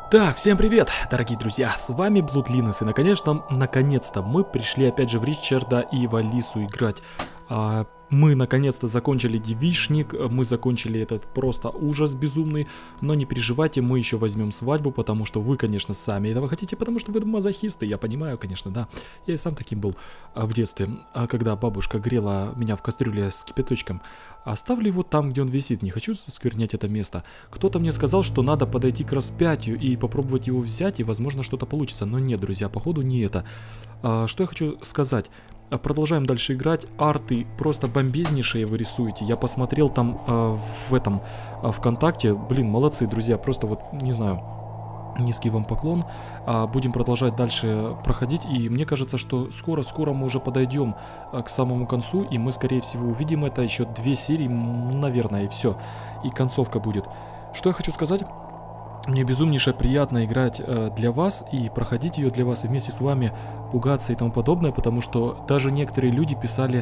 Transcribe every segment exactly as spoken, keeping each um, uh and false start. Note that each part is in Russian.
Так, всем привет, дорогие друзья, с вами Блудлинес, и наконец-то, наконец-то мы пришли опять же в Ричарда и в Алису играть. А, мы наконец-то закончили девичник, мы закончили этот просто ужас безумный, но не переживайте, мы еще возьмем свадьбу, потому что вы, конечно, сами этого хотите, потому что вы мазохисты, я понимаю, конечно, да. Я и сам таким был а, в детстве, а, когда бабушка грела меня в кастрюле с кипяточком. Оставлю его там, где он висит, не хочу сквернять это место. Кто-то мне сказал, что надо подойти к распятию и попробовать его взять, и возможно что-то получится, но нет, друзья, походу не это. А, что я хочу сказать? Продолжаем дальше играть. Арты просто бомбезнейшие вы рисуете. Я посмотрел там э, в этом э, ВКонтакте. Блин, молодцы, друзья. Просто вот, не знаю, низкий вам поклон. А, будем продолжать дальше проходить. И мне кажется, что скоро-скоро мы уже подойдем э, к самому концу. И мы, скорее всего, увидим это. Еще две серии, наверное, и все. И концовка будет. Что я хочу сказать? Мне безумнейше приятно играть э, для вас и проходить ее для вас и вместе с вами пугаться и тому подобное, потому что даже некоторые люди писали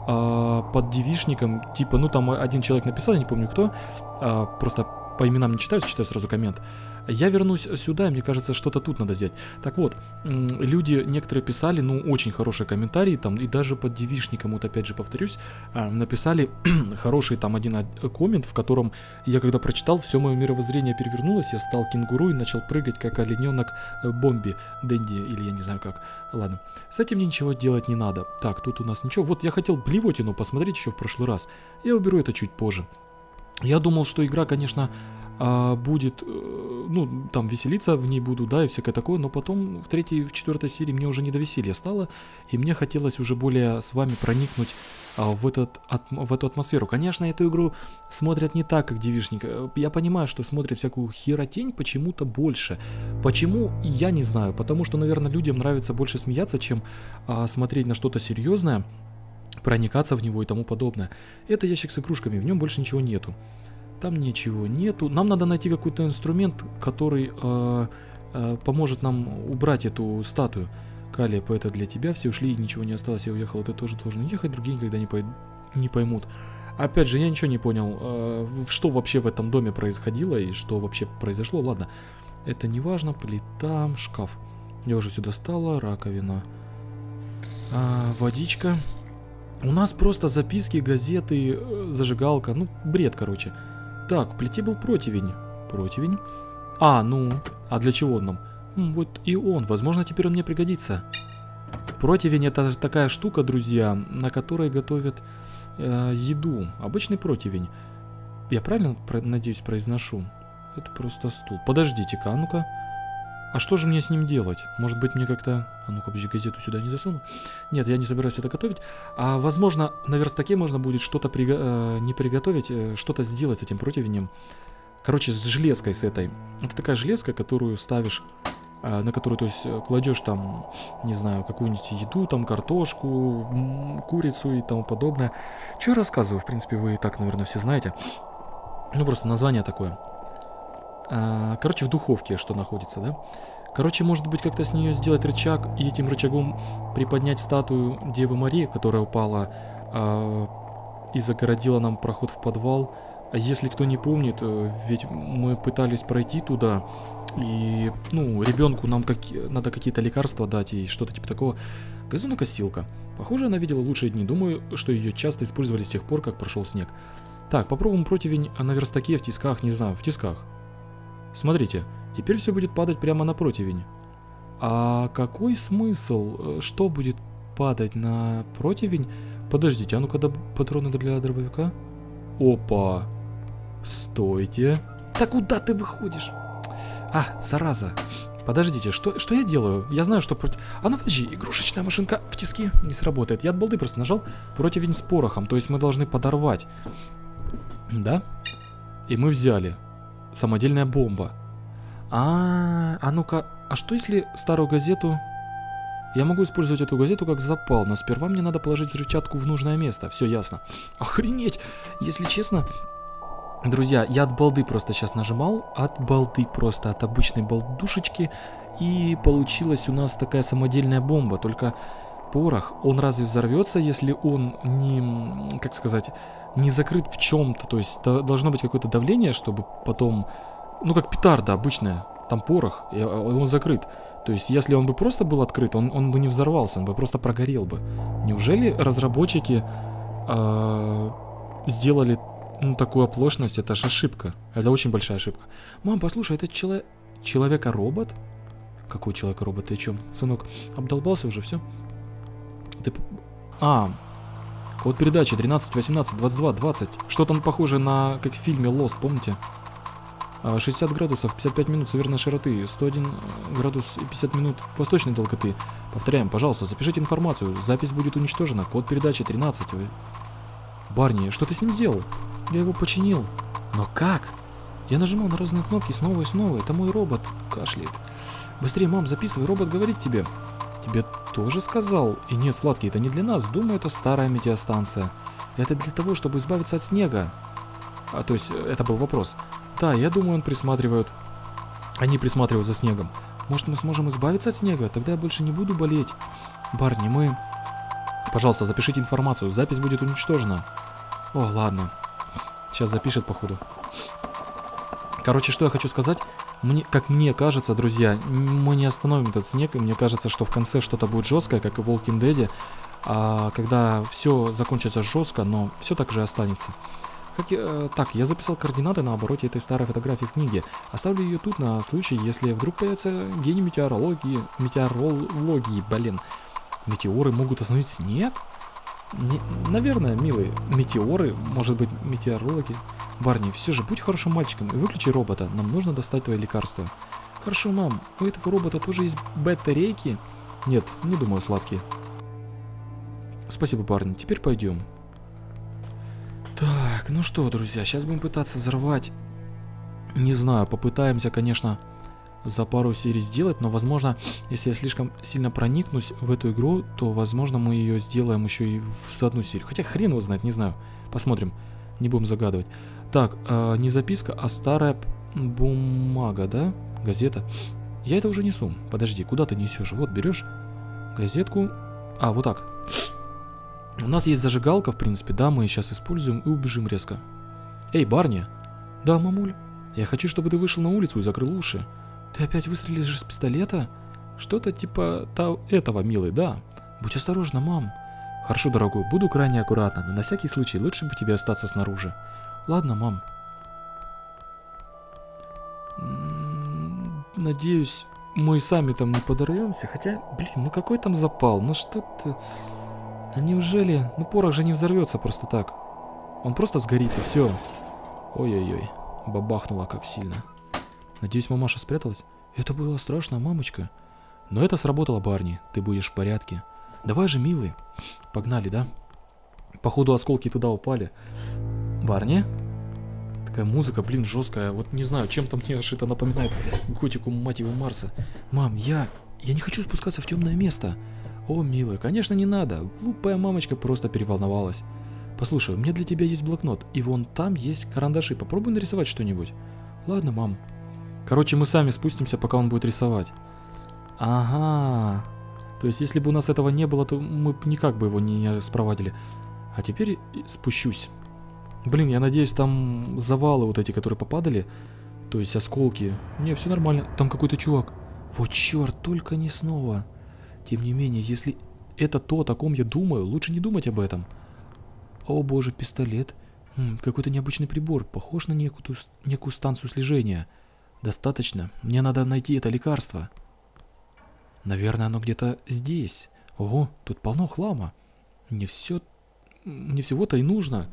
э, под девишником, типа, ну там один человек написал, я не помню кто, э, просто по именам не читаю, читаю сразу коммент. Я вернусь сюда, и мне кажется, что-то тут надо взять. Так вот, люди некоторые писали, ну, очень хорошие комментарии, там, и даже под девишником, вот опять же повторюсь, написали хороший там один коммент, в котором я когда прочитал, все мое мировоззрение перевернулось, я стал кенгуру и начал прыгать, как олененок Бомби, Дэнди, или я не знаю как. Ладно, с этим мне ничего делать не надо. Так, тут у нас ничего. Вот я хотел блевотину посмотреть еще в прошлый раз. Я уберу это чуть позже. Я думал, что игра, конечно, а, будет, ну, там, веселиться в ней буду, да, и всякое такое, но потом в третьей, в четвертой серии мне уже не до веселья стало, и мне хотелось уже более с вами проникнуть а, в, этот, от, в эту атмосферу. Конечно, эту игру смотрят не так, как девишник. Я понимаю, что смотрят всякую херотень почему-то больше. Почему? Я не знаю, потому что, наверное, людям нравится больше смеяться, чем а, смотреть на что-то серьезное, проникаться в него и тому подобное. Это ящик с игрушками, в нем больше ничего нету. Там ничего нету. Нам надо найти какой-то инструмент, который э, э, поможет нам убрать эту статую. Калеб, это для тебя. Все ушли, и ничего не осталось. Я уехал, ты тоже должен ехать. Другие никогда не, пой... не поймут. Опять же, я ничего не понял, э, что вообще в этом доме происходило и что вообще произошло. Ладно, это не важно. Плита, шкаф. Я уже все достала. Раковина. А, водичка. У нас просто записки, газеты, зажигалка. Ну, бред, короче. Так, в плите был противень. Противень. А, ну, а для чего он нам? М, вот и он. Возможно, теперь он мне пригодится. Противень — это такая штука, друзья, на которой готовят э, еду. Обычный противень. Я правильно, про надеюсь, произношу? Это просто стул. Подождите-ка, а ну-ка. А что же мне с ним делать? Может быть, мне как-то... А ну-ка, подожди, газету сюда не засуну. Нет, я не собираюсь это готовить. А, возможно, на верстаке можно будет что-то приго... э, не приготовить, э, что-то сделать с этим противнем. Короче, с железкой с этой. Это такая железка, которую ставишь, э, на которую, то есть, кладешь там, не знаю, какую-нибудь еду, там, картошку, курицу и тому подобное. Что я рассказываю? В принципе, вы и так, наверное, все знаете. Ну, просто название такое. Короче, в духовке что находится, да? Короче, может быть, как-то с нее сделать рычаг и этим рычагом приподнять статую Девы Марии, которая упала э, и загородила нам проход в подвал. А если кто не помнит, ведь мы пытались пройти туда, и, ну, ребенку нам как... надо какие-то лекарства дать и что-то типа такого. Газонокосилка. Похоже, она видела лучшие дни. Думаю, что ее часто использовали с тех пор, как прошел снег. Так, попробуем противень на верстаке, в тисках, не знаю, в тисках. Смотрите, теперь все будет падать прямо на противень. А какой смысл? Что будет падать на противень? Подождите, а ну-ка, патроны для дробовика? Опа! Стойте! Да куда ты выходишь? А, зараза! Подождите, что, что я делаю? Я знаю, что против... А ну подожди, игрушечная машинка в тиски не сработает. Я от балды просто нажал противень с порохом, то есть мы должны подорвать. Да? И мы взяли. Самодельная бомба. А, а ну-ка, а что если старую газету... Я могу использовать эту газету как запал, но сперва мне надо положить взрывчатку в нужное место. Все ясно. Охренеть! Если честно, друзья, я от балды просто сейчас нажимал. От балды просто, от обычной балдушечки. И получилась у нас такая самодельная бомба. Только порох, он разве взорвется, если он не... Как сказать... не закрыт в чем-то, то есть должно быть какое-то давление, чтобы потом, ну как петарда обычная, Там порох, и он закрыт. То есть, если он бы просто был открыт, он, он бы не взорвался, он бы просто прогорел бы. Неужели разработчики э, сделали ну, такую оплошность? Это же ошибка. Это очень большая ошибка. Мам, послушай, это чело... человека-робот? Какой человек-робот? Ты о чем? Сынок, обдолбался уже, все? Ты... А, код передачи тринадцать, восемнадцать, двадцать два, двадцать. Что там похоже на, как в фильме Lost, помните? шестьдесят градусов, пятьдесят пять минут северной широты, сто один градус и пятьдесят минут восточной долготы. Повторяем, пожалуйста, запишите информацию. Запись будет уничтожена. Код передачи тринадцать. Барни, что ты с ним сделал? Я его починил. Но как? Я нажимал на разные кнопки снова и снова. Это мой робот. Кашляет. Быстрее, мам, записывай. Робот говорит тебе. Тебе тоже сказал? И нет, сладкий, это не для нас. Думаю, это старая метеостанция. Это для того, чтобы избавиться от снега. А, то есть, это был вопрос. Да, я думаю, он присматривает. Они присматривают за снегом. Может, мы сможем избавиться от снега? Тогда я больше не буду болеть. Барни, мы... Пожалуйста, запишите информацию. Запись будет уничтожена. О, ладно. Сейчас запишет, походу. Короче, что я хочу сказать. Мне, как мне кажется, друзья, мы не остановим этот снег. И мне кажется, что в конце что-то будет жесткое, как и в Walking Dead. А когда все закончится жестко, но все так же останется. Как я, э, так, я записал координаты на обороте этой старой фотографии в книге. Оставлю ее тут на случай, если вдруг появится гений метеорологии. Метеорологии, блин. Метеоры могут остановить снег? Не, наверное, милый. Метеоры, может быть, метеорологи. Барни, все же будь хорошим мальчиком и выключи робота. Нам нужно достать твои лекарства. Хорошо, мам. У этого робота тоже есть батарейки? Нет, не думаю, сладкий. Спасибо, парни. Теперь пойдем. Так, ну что, друзья, сейчас будем пытаться взорвать. Не знаю, попытаемся, конечно, за пару серий сделать, но, возможно, если я слишком сильно проникнусь в эту игру, то, возможно, мы ее сделаем еще и в одну серию. Хотя хрен его знает, не знаю. Посмотрим, не будем загадывать. Так, э, не записка, а старая бумага, да? Газета. Я это уже несу. Подожди, куда ты несешь? Вот, берешь газетку. А, вот так. У нас есть зажигалка, в принципе, да, мы сейчас используем и убежим резко. Эй, Барни. Да, мамуль. Я хочу, чтобы ты вышел на улицу и закрыл уши. Ты опять выстрелишь из пистолета? Что-то типа та, этого, милый, да. Будь осторожна, мам. Хорошо, дорогой, буду крайне аккуратна, но на всякий случай лучше бы тебе остаться снаружи. Ладно, мам. Надеюсь, мы сами там не подорвемся. Хотя, блин, ну какой там запал? Ну что-то... А неужели? Ну порох же не взорвется просто так. Он просто сгорит и все. Ой-ой-ой. Бабахнуло как сильно. Надеюсь, мамаша спряталась. Это было страшно, мамочка. Но это сработало, Барни. Ты будешь в порядке. Давай же, милый. Погнали, да? Походу осколки туда упали. Барни? Такая музыка, блин, жесткая. Вот не знаю, чем-то мне аж это напоминает готику, мать его, Марса. Мам, я... Я не хочу спускаться в темное место. О, милая, конечно, не надо. Глупая мамочка просто переволновалась. Послушай, у меня для тебя есть блокнот, и вон там есть карандаши. Попробуй нарисовать что-нибудь. Ладно, мам. Короче, мы сами спустимся, пока он будет рисовать. Ага. То есть, если бы у нас этого не было, то мы никак бы его не спровадили. А теперь спущусь. Блин, я надеюсь, там завалы вот эти, которые попадали. То есть, осколки. Не, все нормально. Там какой-то чувак. Вот черт, только не снова. Тем не менее, если это то, о ком я думаю, лучше не думать об этом. О боже, пистолет. Какой-то необычный прибор, похож на некую, некую станцию слежения. Достаточно, мне надо найти это лекарство. Наверное, оно где-то здесь. Ого, тут полно хлама. Не все... Не всего-то и нужно.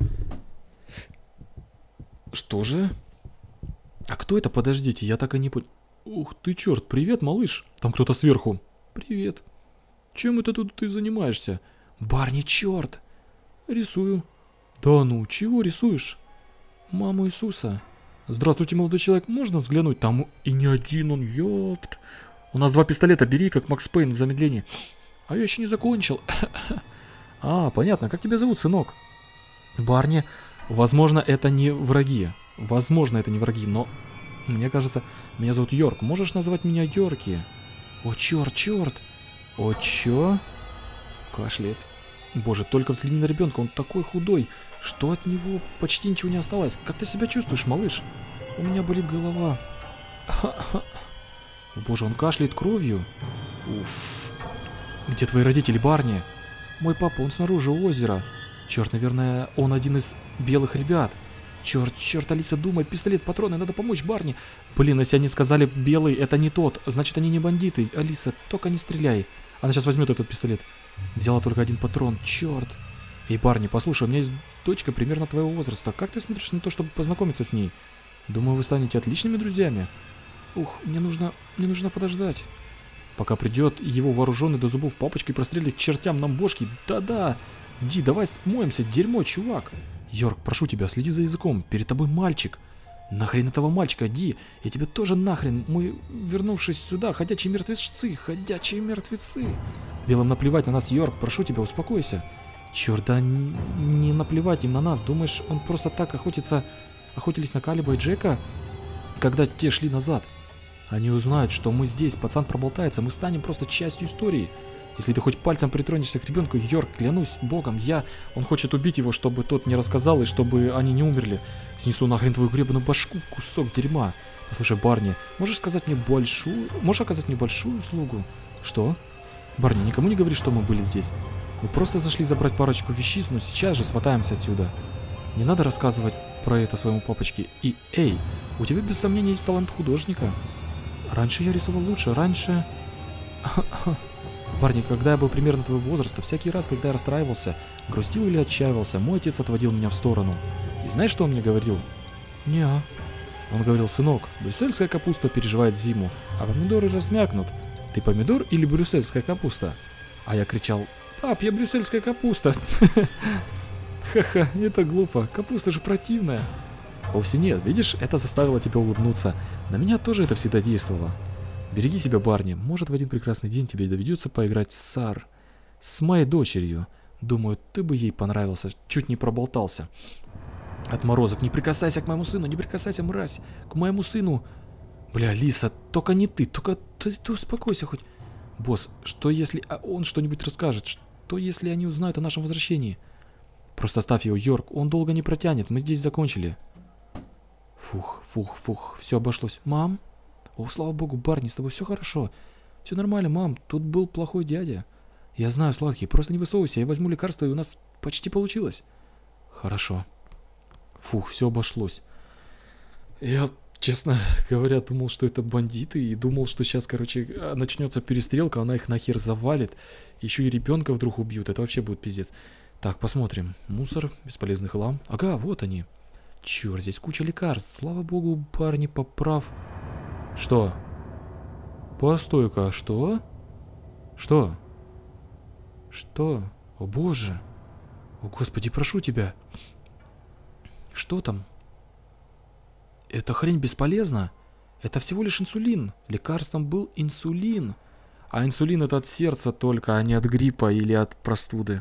Что же? А кто это? Подождите, я так и не понял. Ух ты, черт, привет, малыш. Там кто-то сверху. Привет. Чем это тут ты занимаешься? Барни, черт. Рисую. Да ну, чего рисуешь? Маму Иисуса. Здравствуйте, молодой человек, можно взглянуть? Там и не один он, ёпт. У нас два пистолета, бери, как Макс Пейн в замедлении. А я еще не закончил. А, понятно, как тебя зовут, сынок? Барни, возможно, это не враги. Возможно, это не враги, но... Мне кажется, меня зовут Йорк. Можешь назвать меня Йорки? О, черт, черт. О, чё? Кашляет. Боже, только взгляни на ребенка, он такой худой, что от него почти ничего не осталось. Как ты себя чувствуешь, малыш? У меня болит голова. Боже, он кашляет кровью. Уф. Где твои родители, Барни? Мой папа, он снаружи у озера. Черт, наверное, он один из белых ребят. Черт, черт, Алиса, думай, пистолет, патроны, надо помочь Барни. Блин, если они сказали белый, это не тот, значит они не бандиты. Алиса, только не стреляй. Она сейчас возьмет этот пистолет. Взяла только один патрон, черт. Эй, Барни, послушай, у меня есть дочка примерно твоего возраста. Как ты смотришь на то, чтобы познакомиться с ней? Думаю, вы станете отличными друзьями. Ух, мне нужно, мне нужно подождать. Пока придет его вооруженный до зубов папочка и прострелит к чертям нам бошки. Да-да. Ди, давай смоемся, дерьмо, чувак. Йорк, прошу тебя, следи за языком. Перед тобой мальчик. Нахрен этого мальчика, Ди. Я тебе тоже нахрен. Мы, вернувшись сюда, ходячие мертвецы, ходячие мертвецы. Белым наплевать на нас, Йорк, прошу тебя, успокойся. Черт, да не наплевать им на нас. Думаешь, он просто так охотится... Охотились на Калиба и Джека, когда те шли назад? Они узнают, что мы здесь, пацан проболтается, мы станем просто частью истории. Если ты хоть пальцем притронешься к ребенку, Йорк, клянусь богом, я... Он хочет убить его, чтобы тот не рассказал и чтобы они не умерли. Снесу нахрен твою гребаную башку, кусок дерьма. Послушай, Барни, можешь сказать мне большую... Можешь оказать мне большую услугу? Что? Барни, никому не говори, что мы были здесь. Мы просто зашли забрать парочку вещиц, но сейчас же смотаемся отсюда. Не надо рассказывать про это своему папочке. И, эй, у тебя без сомнения есть талант художника. Раньше я рисовал лучше, раньше... Барни, когда я был примерно твоего возраста, всякий раз, когда я расстраивался, грустил или отчаивался, мой отец отводил меня в сторону. И знаешь, что он мне говорил? Неа. Он говорил, сынок, брюссельская капуста переживает зиму, а помидоры размякнут. Ты помидор или брюссельская капуста? А я кричал, пап, я брюссельская капуста. Ха-ха, это глупо, капуста же противная. Вовсе нет, видишь, это заставило тебя улыбнуться. На меня тоже это всегда действовало. Береги себя, Барни, может в один прекрасный день тебе доведется поиграть с Сар. С моей дочерью. Думаю, ты бы ей понравился, чуть не проболтался. Отморозок, не прикасайся к моему сыну, не прикасайся, мразь, к моему сыну. Бля, Лиса, только не ты, только ты, ты успокойся хоть. Босс, что если он что-нибудь расскажет? Что если они узнают о нашем возвращении? Просто оставь его, Йорк, он долго не протянет, мы здесь закончили. Фух, фух, фух, все обошлось. Мам? О, слава богу, Барни, с тобой все хорошо. Все нормально, мам, тут был плохой дядя. Я знаю, сладкий, просто не высовывайся, я возьму лекарство, и у нас почти получилось. Хорошо. Фух, все обошлось. Я, честно говоря, думал, что это бандиты, и думал, что сейчас, короче, начнется перестрелка, она их нахер завалит. Еще и ребенка вдруг убьют, это вообще будет пиздец. Так, посмотрим. Мусор, бесполезный хлам. Ага, вот они. Черт, здесь куча лекарств. Слава богу, парни, поправ. Что? Постой-ка, что? Что? Что? О боже. О господи, прошу тебя. Что там? Эта хрень бесполезна. Это всего лишь инсулин. Лекарством был инсулин. А инсулин это от сердца только, а не от гриппа или от простуды.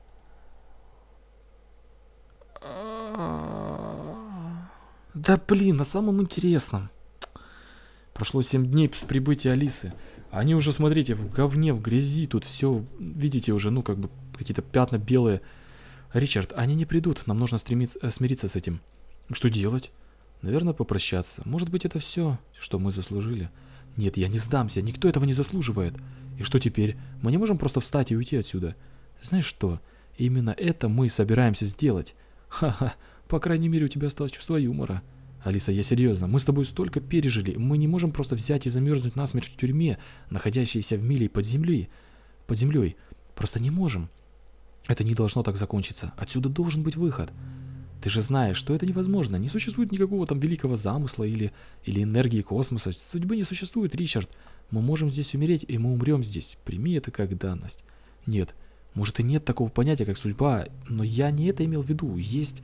Да блин, на самом интересном. Прошло семь дней с прибытия Алисы. Они уже, смотрите, в говне, в грязи, тут все, видите уже, ну как бы какие-то пятна белые. Ричард, они не придут, нам нужно стремиться, смириться с этим. Что делать? Наверное, попрощаться. Может быть, это все, что мы заслужили. Нет, я не сдамся, никто этого не заслуживает. И что теперь? Мы не можем просто встать и уйти отсюда. Знаешь что? Именно это мы собираемся сделать. Ха-ха, по крайней мере, у тебя осталось чувство юмора. Алиса, я серьезно, мы с тобой столько пережили, мы не можем просто взять и замерзнуть насмерть в тюрьме, находящейся в миле под землей. Под землей. Просто не можем. Это не должно так закончиться. Отсюда должен быть выход. Ты же знаешь, что это невозможно. Не существует никакого там великого замысла или, или энергии космоса. Судьбы не существует, Ричард. Мы можем здесь умереть, и мы умрем здесь. Прими это как данность. Нет, может и нет такого понятия, как судьба, но я не это имел в виду. Есть...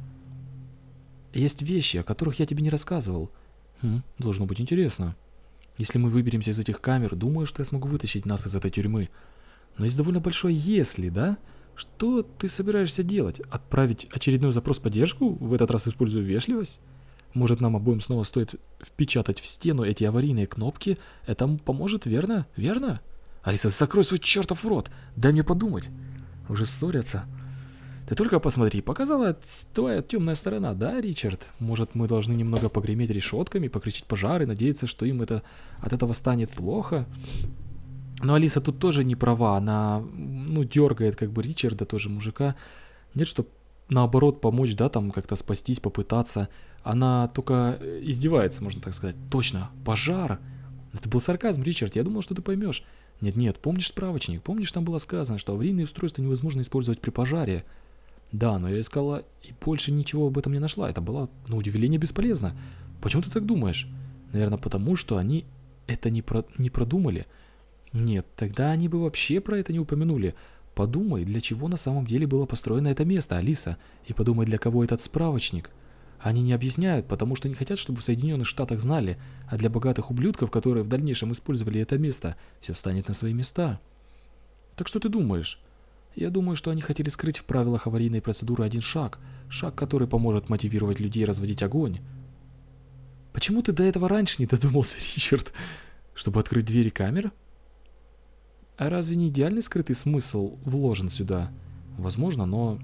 Есть вещи, о которых я тебе не рассказывал. Хм, должно быть интересно. Если мы выберемся из этих камер, думаю, что я смогу вытащить нас из этой тюрьмы. Но есть довольно большое «если», да? Что ты собираешься делать? Отправить очередной запрос поддержку? В этот раз используя вежливость? Может, нам обоим снова стоит впечатать в стену эти аварийные кнопки? Это поможет, верно? Верно? Алиса, закрой свой чертов рот! Дай мне подумать. Уже ссорятся. Ты только посмотри, показала твоя темная сторона, да, Ричард? Может, мы должны немного погреметь решетками, покричать пожары, надеяться, что им это от этого станет плохо? Но Алиса тут тоже не права, она, ну, дергает как бы Ричарда, тоже мужика. Нет, что наоборот помочь, да, там как-то спастись, попытаться. Она только издевается, можно так сказать. Точно, пожар. Это был сарказм, Ричард, я думал, что ты поймешь. Нет-нет, помнишь справочник? Помнишь, там было сказано, что аварийные устройства невозможно использовать при пожаре? Да, но я искала и больше ничего об этом не нашла. Это было, на удивление, бесполезно. Почему ты так думаешь? Наверное, потому что они это не, про... не продумали. Нет, тогда они бы вообще про это не упомянули. Подумай, для чего на самом деле было построено это место, Алиса. И подумай, для кого этот справочник. Они не объясняют, потому что не хотят, чтобы в Соединенных Штатах знали. А для богатых ублюдков, которые в дальнейшем использовали это место, все встанет на свои места. Так что ты думаешь? Я думаю, что они хотели скрыть в правилах аварийной процедуры один шаг. Шаг, который поможет мотивировать людей разводить огонь. Почему ты до этого раньше не додумался, Ричард? Чтобы открыть двери камер? А разве не идеальный скрытый смысл вложен сюда? Возможно, но...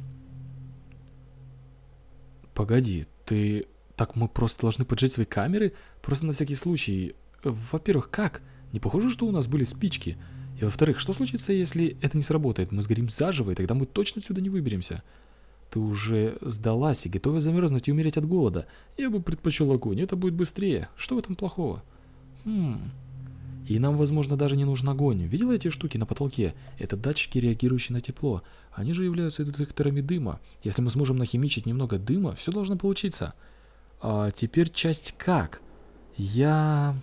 Погоди, ты... Так мы просто должны поджечь свои камеры? Просто на всякий случай. Во-первых, как? Не похоже, что у нас были спички. И во-вторых, что случится, если это не сработает? Мы сгорим заживо, и тогда мы точно отсюда не выберемся. Ты уже сдалась и готова замерзнуть и умереть от голода. Я бы предпочел огонь, это будет быстрее. Что в этом плохого? Хм... И нам, возможно, даже не нужен огонь. Видела эти штуки на потолке? Это датчики, реагирующие на тепло. Они же являются детекторами дыма. Если мы сможем нахимичить немного дыма, все должно получиться. А теперь часть как? Я...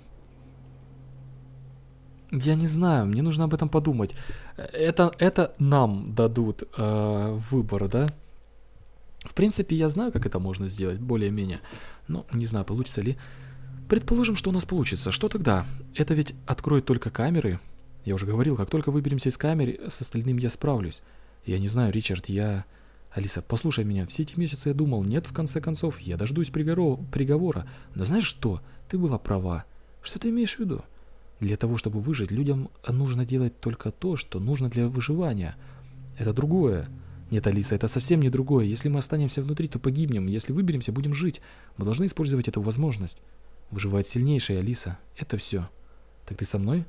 Я не знаю, мне нужно об этом подумать. Это, это нам дадут э, выбор, да? В принципе, я знаю, как это можно сделать, более-менее. Но не знаю, получится ли... Предположим, что у нас получится. Что тогда? Это ведь откроет только камеры. Я уже говорил, как только выберемся из камеры, с остальным я справлюсь. Я не знаю, Ричард, я... Алиса, послушай меня. Все эти месяцы я думал, нет, в конце концов, я дождусь приговора. приговора. Но знаешь что? Ты была права. Что ты имеешь в виду? Для того, чтобы выжить, людям нужно делать только то, что нужно для выживания. Это другое. Нет, Алиса, это совсем не другое. Если мы останемся внутри, то погибнем. Если выберемся, будем жить. Мы должны использовать эту возможность. Выживает сильнейшая, Алиса. Это все. Так ты со мной?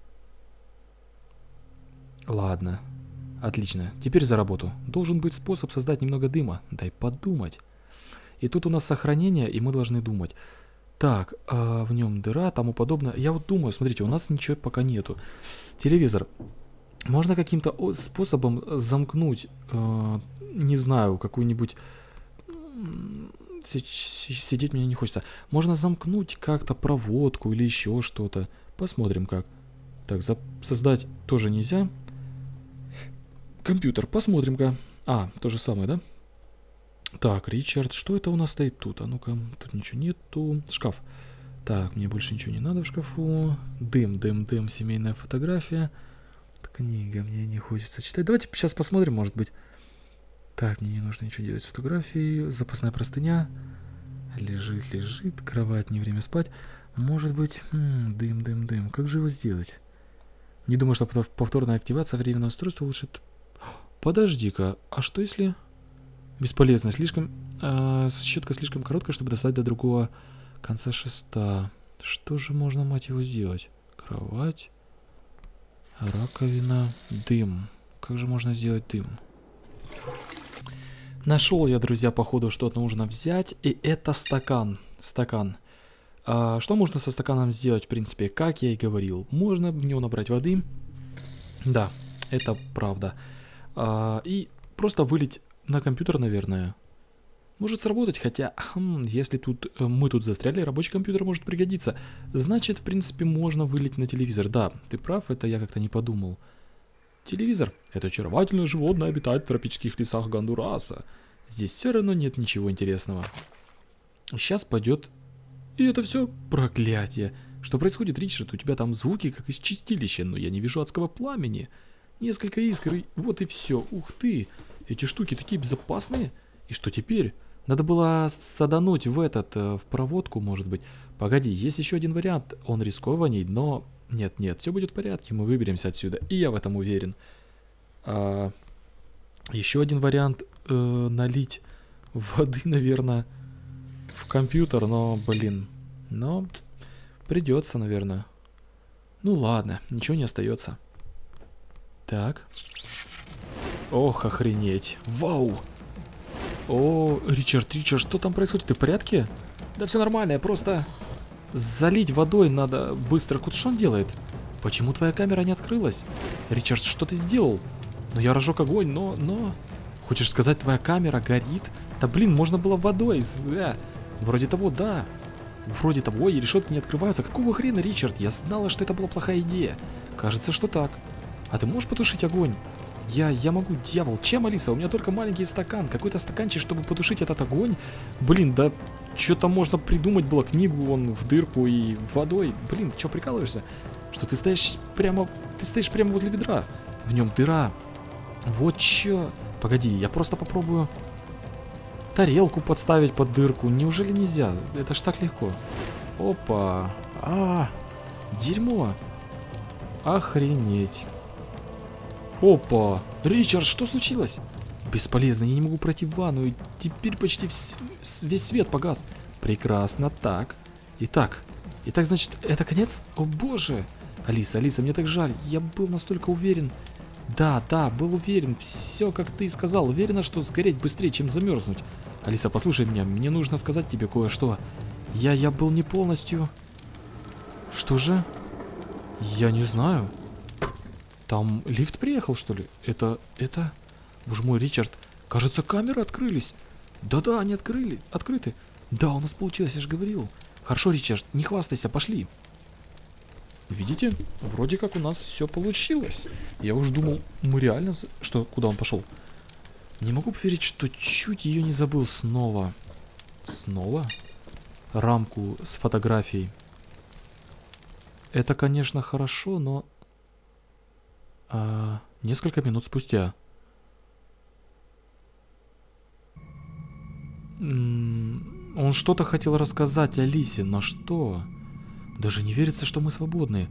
Ладно. Отлично. Теперь за работу. Должен быть способ создать немного дыма. Дай подумать. И тут у нас сохранение, и мы должны думать. Так, а в нем дыра, тому подобное. Я вот думаю, смотрите, у нас ничего пока нету. Телевизор. Можно каким-то способом замкнуть, э, не знаю, какую-нибудь... Сидеть мне не хочется. Можно замкнуть как-то проводку или еще что-то. Посмотрим как. Так, за создать тоже нельзя. Компьютер, посмотрим-ка. А, то же самое, да? Так, Ричард, что это у нас стоит тут? А ну-ка, тут ничего нету. Шкаф. Так, мне больше ничего не надо в шкафу. Дым, дым, дым, семейная фотография. Книга, мне не хочется читать. Давайте сейчас посмотрим, может быть. Так, мне не нужно ничего делать с фотографией. Запасная простыня. Лежит, лежит. Кровать, не время спать. Может быть... М-м, дым, дым, дым. Как же его сделать? Не думаю, что повторная активация временного устройства лучше... Подожди-ка. А что если... Бесполезно. Слишком... Э, щетка слишком короткая, чтобы достать до другого конца шеста. Что же можно, мать его, сделать? Кровать. Раковина. Дым. Как же можно сделать дым? Нашел я, друзья, походу, что-то нужно взять. И это стакан. Стакан. А, что можно со стаканом сделать, в принципе? Как я и говорил. Можно в него набрать воды. Да, это правда. А, и просто вылить на компьютер, наверное. Может сработать, хотя, хм, если тут э, мы тут застряли, рабочий компьютер может пригодиться. Значит, в принципе, можно вылить на телевизор. Да, ты прав, это я как-то не подумал. Телевизор. Это очаровательное животное обитает в тропических лесах Гондураса. Здесь все равно нет ничего интересного. Сейчас пойдет... И это все проклятие. Что происходит, Ричард? У тебя там звуки, как из чистилища, но я не вижу адского пламени. Несколько искр, и вот и все. Ух ты! Эти штуки такие безопасные. И что теперь? Надо было садануть в этот, в проводку, может быть. Погоди, есть еще один вариант. Он рискованней, но... Нет, нет, все будет в порядке, мы выберемся отсюда. И я в этом уверен. А... Еще один вариант. э, налить воды, наверное, в компьютер, но, блин, но придется, наверное. Ну ладно, ничего не остается. Так. Ох, охренеть. Вау. О, Ричард, Ричард, что там происходит? Ты в порядке? Да все нормально, просто залить водой надо быстро. Что он делает? Почему твоя камера не открылась? Ричард, что ты сделал? Ну я разжег огонь, но, но... Хочешь сказать, твоя камера горит? Да блин, можно было водой. Э, вроде того, да. Вроде того, и решетки не открываются. Какого хрена, Ричард? Я знала, что это была плохая идея. Кажется, что так. А ты можешь потушить огонь? Я, я могу, дьявол. Чем, Алиса? У меня только маленький стакан. Какой-то стаканчик, чтобы потушить этот огонь. Блин, да что-то можно придумать было. Книгу вон в дырку и водой. Блин, ты что, прикалываешься? Что ты стоишь прямо... Ты стоишь прямо возле ведра. В нем дыра. Вот чё. Погоди, я просто попробую тарелку подставить под дырку. Неужели нельзя? Это ж так легко. Опа. А, дерьмо. Охренеть. Опа. Ричард, что случилось? Бесполезно, я не могу пройти в ванну. Теперь почти вс весь свет погас. Прекрасно, так. Итак. Итак, значит, это конец? О боже. Алиса, Алиса, мне так жаль. Я был настолько уверен. Да, да, был уверен. Все, как ты и сказал. Уверена, что сгореть быстрее, чем замерзнуть. Алиса, послушай меня. Мне нужно сказать тебе кое-что. Я, я был не полностью... Что же? Я не знаю. Там лифт приехал, что ли? Это... это... Боже мой, Ричард. Кажется, камеры открылись. Да-да, они открыли. Открыты. Да, у нас получилось, я же говорил. Хорошо, Ричард, не хвастайся, пошли. Видите? Вроде как у нас все получилось. Я уж думал, мы реально... Что? Куда он пошел? Не могу поверить, что чуть ее не забыл снова. Снова? Рамку с фотографией. Это, конечно, хорошо, но... А, несколько минут спустя. М-м, он что-то хотел рассказать Алисе, но что? Даже не верится, что мы свободны.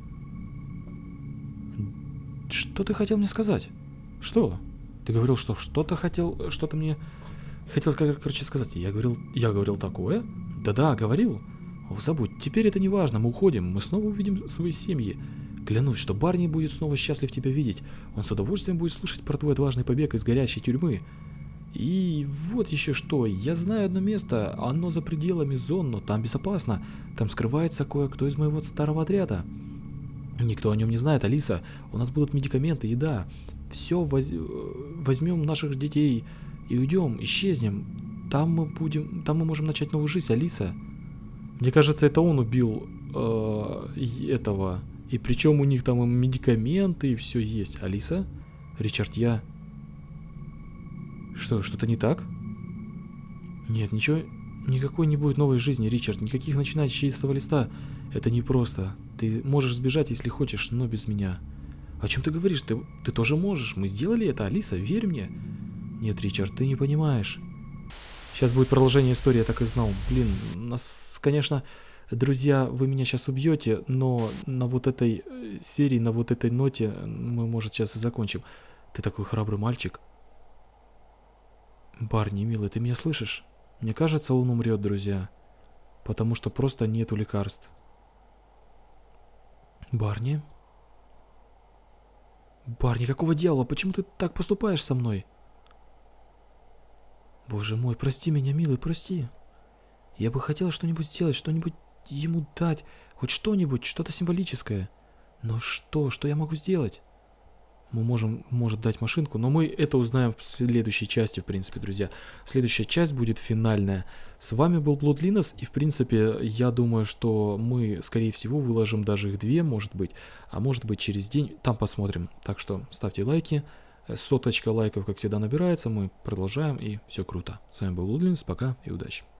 Что ты хотел мне сказать? Что? Ты говорил, что что-то хотел, что-то мне хотел, короче, сказать. Я говорил, я говорил такое? Да-да, говорил. О, забудь, теперь это не важно, мы уходим, мы снова увидим свои семьи. Клянусь, что Барни будет снова счастлив тебя видеть. Он с удовольствием будет слушать про твой отважный побег из горящей тюрьмы. И вот еще что, я знаю одно место, оно за пределами зон, но там безопасно. Там скрывается кое-кто из моего старого отряда. Никто о нем не знает, Алиса. У нас будут медикаменты, еда. Все, воз... возьмем наших детей и уйдем, исчезнем. Там мы будем, там мы можем начать новую жизнь, Алиса. Мне кажется, это он убил э, этого. И причем у них там и медикаменты, и все есть. Алиса? Ричард, я... Что, что-то не так? Нет, ничего, никакой не будет новой жизни, Ричард. Никаких начинать с чистого листа. Это непросто. Ты можешь сбежать, если хочешь, но без меня. О чем ты говоришь? Ты, ты тоже можешь. Мы сделали это, Алиса, верь мне. Нет, Ричард, ты не понимаешь. Сейчас будет продолжение истории, я так и знал. Блин, нас, конечно, друзья, вы меня сейчас убьете, но на вот этой серии, на вот этой ноте мы, может, сейчас и закончим. Ты такой храбрый мальчик. Барни, милый, ты меня слышишь? Мне кажется, он умрет, друзья. Потому что просто нету лекарств. Барни? Барни, какого дьявола? Почему ты так поступаешь со мной? Боже мой, прости меня, милый, прости. Я бы хотела что-нибудь сделать, что-нибудь ему дать. Хоть что-нибудь, что-то символическое. Но что? Что я могу сделать? Мы можем, может, дать машинку, но мы это узнаем в следующей части, в принципе, друзья. Следующая часть будет финальная. С вами был Bloodliness, и, в принципе, я думаю, что мы, скорее всего, выложим даже их две, может быть, а может быть через день, там посмотрим. Так что ставьте лайки, соточка лайков, как всегда, набирается, мы продолжаем, и все круто. С вами был Bloodliness, пока и удачи.